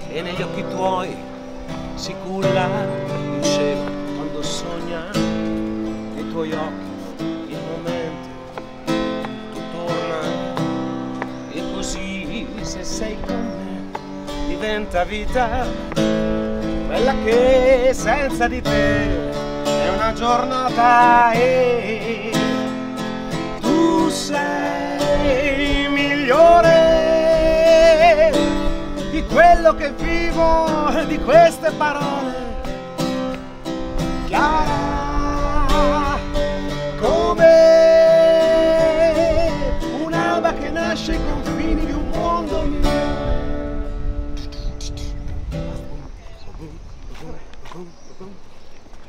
e negli occhi tuoi si culla il cielo quando sogna nei tuoi occhi il momento tutto torna e così se sei con me diventa vita quella che senza di te è una giornata e tu sei migliore di quello che vivo, di queste parole chiare.